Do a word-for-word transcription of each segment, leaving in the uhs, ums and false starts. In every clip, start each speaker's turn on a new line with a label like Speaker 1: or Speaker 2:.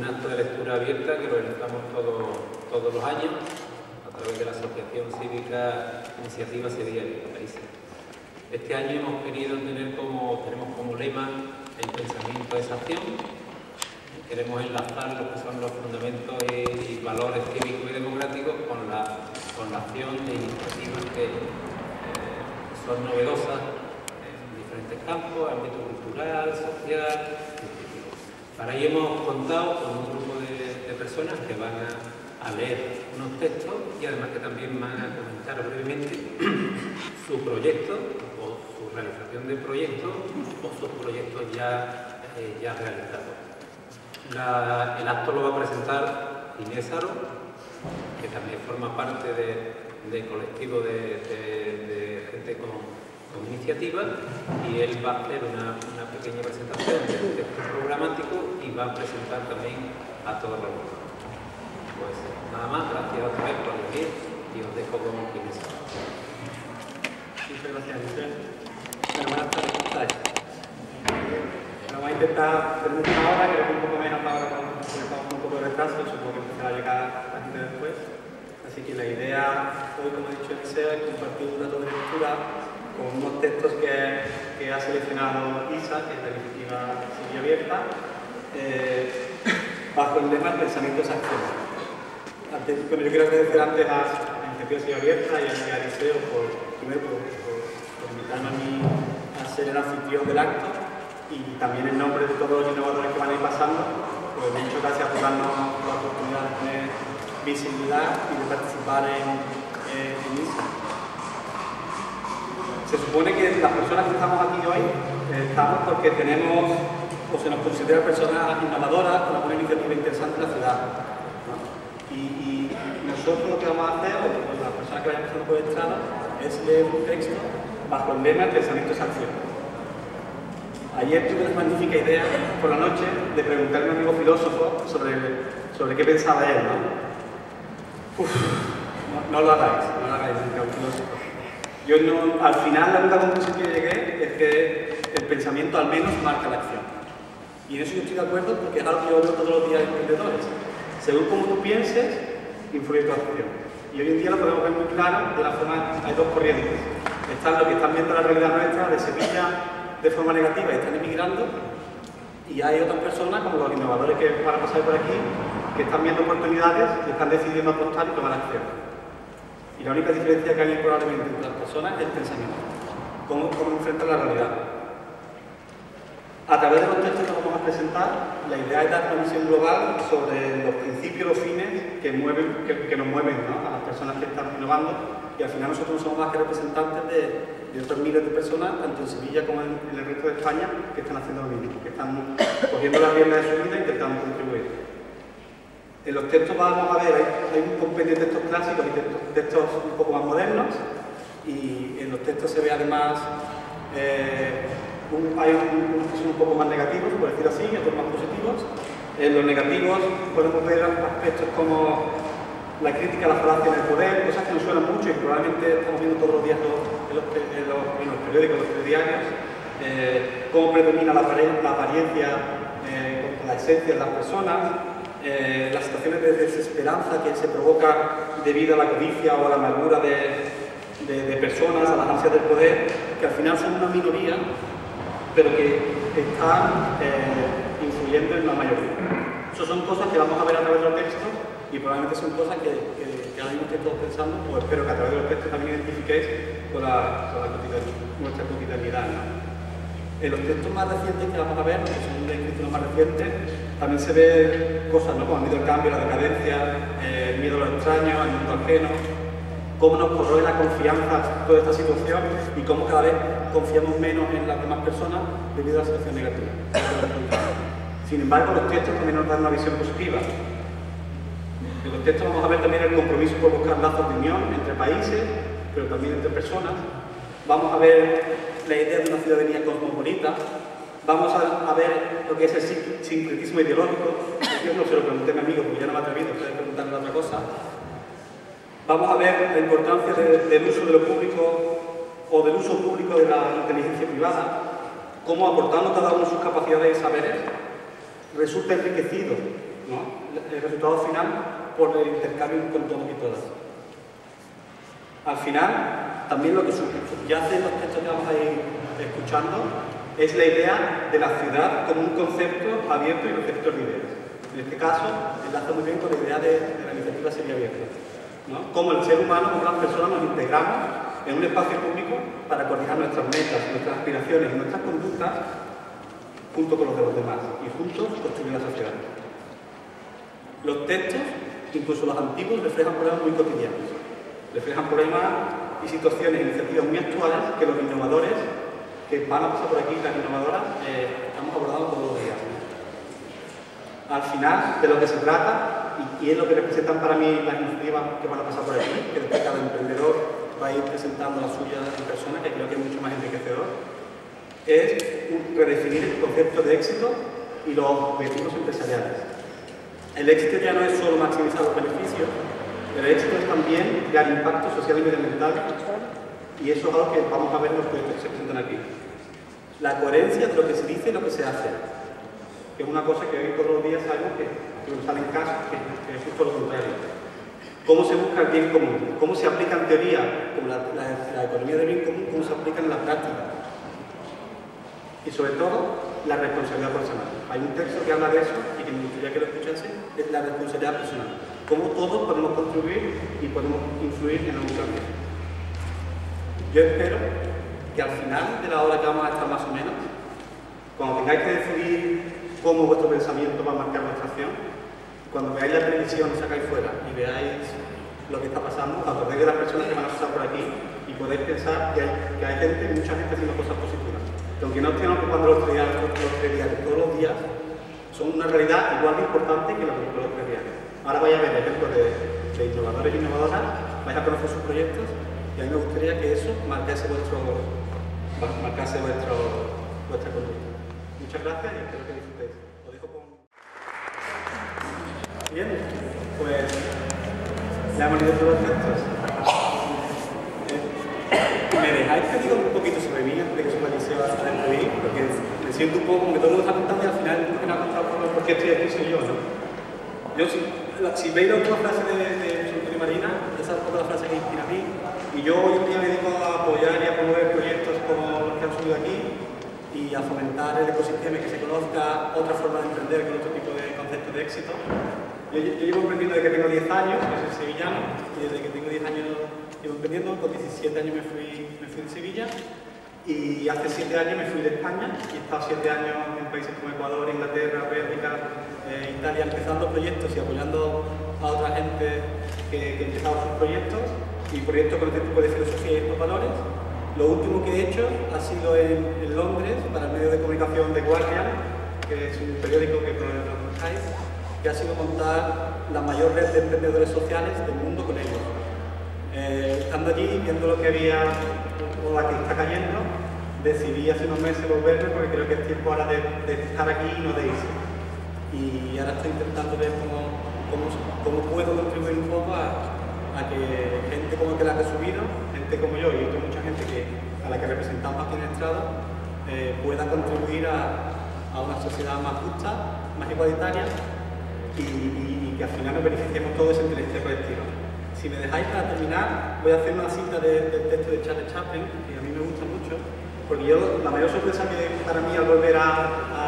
Speaker 1: un acto de lectura abierta que realizamos todo, todos los años a través de la Asociación Cívica Iniciativa Sevilla País. Este año hemos querido tener como, tenemos como lema el pensamiento es acción. Queremos enlazar lo que son los fundamentos y, y valores cívicos y democráticos con la, con la acción de iniciativas que eh, son novedosas en diferentes campos, ámbito cultural, social. Para ello hemos contado con un grupo de, de personas que van a, a leer unos textos y además que también van a comentar brevemente su proyecto o su realización de proyectos o sus proyectos ya, eh, ya realizados. La, el acto lo va a presentar Inés Aro, que también forma parte del de colectivo de, de, de gente con, con iniciativa, y él va a hacer una, una pequeña presentación del texto programático y va a presentar también a todos los grupos. Pues nada más, gracias otra vez por venir y os dejo con Inés Aro.
Speaker 2: Muchas gracias, José. Bueno, buenas tardes, ¿cómo estáis? Vamos a intentar tener una hora, creo que un poco menos ahora porque estamos con un poco de retraso, supongo que empezará a llegar la gente después. Así que la idea hoy, como he dicho, es compartir un rato de lectura con unos textos que, que ha seleccionado ISA, que es la iniciativa Sevilla Abierta, eh, bajo el lema Pensamiento es acción. Antes, bueno, yo quiero agradecer antes a la iniciativa Sevilla Abierta y a Eliseo por, primero, por, por, por invitarme a mí a ser el anfitrión del acto, y también en nombre de todos los innovadores que van a ir pasando, pues muchas gracias por darnos la oportunidad de tener visibilidad y de participar en, eh, en ISA. Se supone que las personas que estamos aquí hoy eh, estamos porque tenemos o se nos considera personas innovadoras con alguna iniciativa interesante en la ciudad, ¿no? y, y nosotros lo que vamos a hacer, o las personas que vayan pasando por el estrado, es leer un texto bajo el lema Pensamiento es acción. Ayer tuve una magnífica idea por la noche de preguntarle a un amigo filósofo sobre, sobre qué pensaba él, ¿no? Uf, no, no lo hagáis, no lo hagáis nunca, un filósofo. Yo no, al final la única conclusión que llegué es que el pensamiento al menos marca la acción. Y en eso yo estoy de acuerdo porque es algo que yo veo todos los días en emprendedores. Según como tú pienses, influye tu acción. Y hoy en día lo podemos ver muy claro de la forma, hay dos corrientes. Están los que están viendo la realidad nuestra de Sevilla de forma negativa y están emigrando, y hay otras personas, como los innovadores que van a pasar por aquí, que están viendo oportunidades y están decidiendo apostar y tomar acción. Y la única diferencia que hay probablemente entre las personas es el pensamiento, cómo, cómo enfrentan la realidad. A través de los textos que vamos a presentar, la idea es dar una visión global sobre los principios, los fines que, mueven, que, que nos mueven, ¿no?, a las personas que están innovando, y al final nosotros no somos más que representantes de de otros miles de personas, tanto en Sevilla como en, en el resto de España, que están haciendo lo mismo, que están cogiendo las riendas de su vida e intentando contribuir. En los textos vamos a ver, hay, hay un compendio de textos clásicos y textos, textos un poco más modernos, y en los textos se ve además, eh, un, hay unos que son un poco más negativos, por decirlo así, y otros más positivos. En los negativos podemos ver aspectos como la crítica a la falacia en el poder, cosas que nos suenan mucho y probablemente estamos viendo todos los días los, en, los, en, los, en los periódicos, los telediarios, eh, cómo predomina la, la apariencia eh, con la esencia de las personas, eh, las situaciones de desesperanza que se provoca debido a la codicia o a la amargura de, de, de personas, a las ansias del poder, que al final son una minoría, pero que están eh, influyendo en la mayoría. Esas son cosas que vamos a ver a través de los textos, y probablemente son cosas que, que, que ahora mismo estéis todos pensando, o espero que a través de los textos también identifiquéis con, la, con la cotidianidad, nuestra cotidianidad, ¿no? En los textos más recientes que vamos a ver, que son de escritos más recientes, también se ven cosas, ¿no?, como el miedo al cambio, la decadencia, eh, el miedo a lo extraño, al mundo ajeno, cómo nos corroe la confianza toda esta situación y cómo cada vez confiamos menos en las demás personas debido a la situación negativa. Sin embargo, los textos también nos dan una visión positiva. En los textos vamos a ver también el compromiso por buscar lazos de unión entre países, pero también entre personas. Vamos a ver la idea de una ciudadanía cosmopolita. Vamos a, a ver lo que es el sincretismo ideológico. Yo no se lo pregunté a mi amigo porque ya no me he atrevido, ustedes preguntarle otra cosa. Vamos a ver la importancia de, del uso de lo público o del uso público de la inteligencia privada, cómo aportando cada uno sus capacidades y saberes resulta enriquecido, ¿no?, el resultado final por el intercambio con todos y todas. Al final, también lo que subyace en los textos que vamos a ir escuchando es la idea de la ciudad como un concepto abierto y receptor de ideas. En este caso, enlaza muy bien con la idea de, de la iniciativa Sevilla Abierta, ¿no? Cómo el ser humano, como las personas, nos integramos en un espacio público para coordinar nuestras metas, nuestras aspiraciones y nuestras conductas junto con los de los demás y juntos construir la sociedad. Los textos, incluso los antiguos, reflejan problemas muy cotidianos. Reflejan problemas y situaciones, iniciativas muy actuales que los innovadores que van a pasar por aquí, las innovadoras, eh, estamos abordando todos los días. Al final, de lo que se trata, y, y es lo que representan para mí las iniciativas que van a pasar por aquí, que después cada emprendedor va a ir presentando la suya en persona, que creo que es mucho más enriquecedor, es redefinir el concepto de éxito y los objetivos empresariales. El éxito ya no es solo maximizar los beneficios, el éxito es también crear impacto social y medioambiental, y eso es algo que vamos a ver en los proyectos que se presentan aquí. La coherencia de lo que se dice y lo que se hace, que es una cosa que hoy todos los días sabemos que, que nos sale en casa, que, que es justo lo contrario. Cómo se busca el bien común, cómo se aplica en teoría, como la, la, la economía del bien común, cómo se aplica en la práctica. Y sobre todo, la responsabilidad personal. Hay un texto que habla de eso y que me gustaría que lo escuchase, es la responsabilidad personal. Cómo todos podemos contribuir y podemos influir en un cambio. Yo espero que al final de la hora que vamos a estar más o menos, cuando tengáis que decidir cómo vuestro pensamiento va a marcar vuestra acción, cuando veáis la televisión y sacáis fuera y veáis lo que está pasando, acordáis de las personas que van a pasar por aquí y podéis pensar que hay, que hay gente, mucha gente haciendo cosas positivas. Que aunque no estén ocupando los tres días, los tres días todos los días, son una realidad igual de importante que la de los tres días. Ahora vais a ver ejemplos de, de innovadores y innovadoras, vais a conocer sus proyectos y a mí me gustaría que eso marcase, vuestro, marcase vuestro, vuestra conducta. Muchas gracias y espero que disfrutéis. Os dejo con... Bien, pues ya hemos leído todos los textos. ¿Me dejáis que diga un poquito sobre mí antes de que suba Eliseo a despedir? Porque me siento un poco como que todo el mundo está contando y al final el que me ha contado por qué estoy aquí soy yo, ¿no? Yo, si, si veis la última frase de, de Antonio Marina, esa es un poco la frase que inspira a mí. Y yo hoy en día me dedico a apoyar y a promover proyectos como los que han subido aquí y a fomentar el ecosistema y que se conozca otra forma de emprender con otro tipo de conceptos de éxito. Yo, yo llevo emprendiendo desde que tengo diez años, yo soy sevillano, y desde que tengo diez años llevo emprendiendo. Con diecisiete años me fui, me fui de Sevilla y hace siete años me fui de España y he estado siete años en países como Ecuador, Inglaterra, Bélgica, eh, Italia, empezando proyectos y apoyando a otra gente que, que empezaba sus proyectos y proyectos con este tipo de filosofía y estos valores. Lo último que he hecho ha sido en, en Londres para el medio de comunicación The Guardian, que es un periódico que probablemente lo conozcáis, que ha sido montar la mayor red de emprendedores sociales del mundo con ellos. Eh, estando allí, viendo lo que había o la que está cayendo, decidí hace unos meses volverme porque creo que es tiempo ahora de, de estar aquí y no de irse. Y ahora estoy intentando ver cómo, cómo, cómo puedo contribuir un poco a, a que gente como que la que he subido, gente como yo y otra mucha gente que, a la que representamos aquí en el estrado, eh, pueda contribuir a, a una sociedad más justa, más igualitaria y, y, y que al final nos beneficiemos todos de esa inteligencia colectiva. Si me dejáis para terminar, voy a hacer una cita de, del texto de Charles Chaplin, que a mí me gusta mucho, porque yo, la mayor sorpresa que para mí al volver a, a,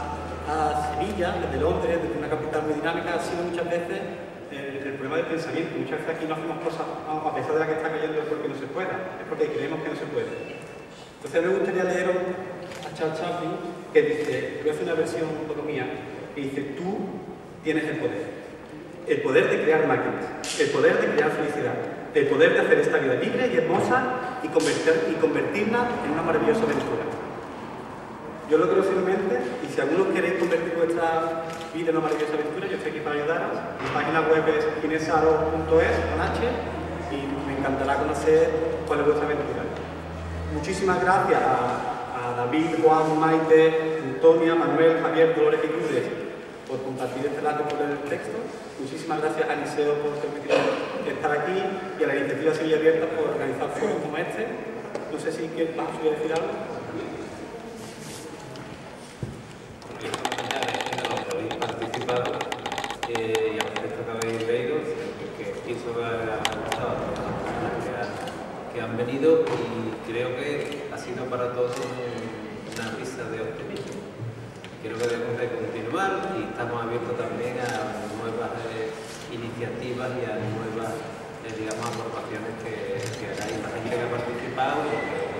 Speaker 2: a Sevilla, desde Londres, desde una capital muy dinámica, ha sido muchas veces el, el problema del pensamiento. Muchas veces aquí no hacemos cosas, a pesar de la que está cayendo, es porque no se pueda, es porque creemos que no se puede. Entonces me gustaría leer a Charles Chaplin, que dice, voy a hacer una versión un poco mía, que dice, tú tienes el poder. El poder de crear máquinas, el poder de crear felicidad, el poder de hacer esta vida libre y hermosa y, convertir, y convertirla en una maravillosa aventura. Yo lo creo firmemente y si alguno queréis convertir vuestra vida en una maravillosa aventura, yo estoy aquí para ayudaros. Mi página web es inesaro punto es con H y me encantará conocer cuál es vuestra aventura. Muchísimas gracias a, a David, Juan, Maite, Antonia, Manuel, Javier, Dolores y Lourdes por compartir este rato por el texto. Muchísimas gracias a Eliseo por permitirme estar aquí y a la iniciativa Sevilla Abierta por organizar foros como este. No sé si quieres más a decir algo.
Speaker 1: Habéis participado eh, y pienso que ha gustado a todas las personas que, ha, que han venido y creo que ha sido para todos una risa de optimismo. Creo que debemos de continuar y estamos abiertos también a nuevas eh, iniciativas y a nuevas eh, digamos, aportaciones que, que hagáis la gente que ha participado.